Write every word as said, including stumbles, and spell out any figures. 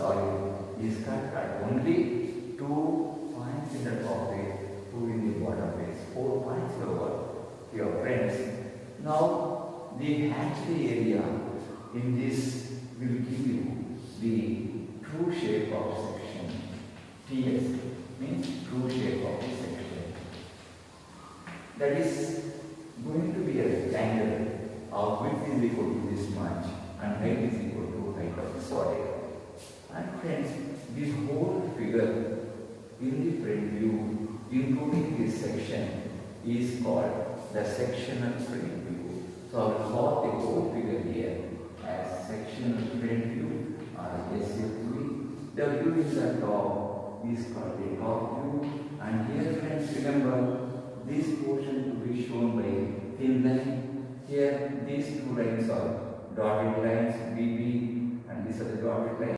solid is cut at only two points in the top face, two in the bottom face, four points over here, friends. Now the hatchway area in this will give you the true shape of section. T S means true shape of the section. That is going to be a rectangle. Our width is equal to this much and height is equal to height of the solid. And friends, this whole figure in the front view, including this section, is called the sectional front view. So I will call the whole figure here as sectional front view or S F V. The view in the top is called the top view. And here, friends, remember this portion to be shown by thin line. Here these two lines are dotted lines B B and these are the dotted lines.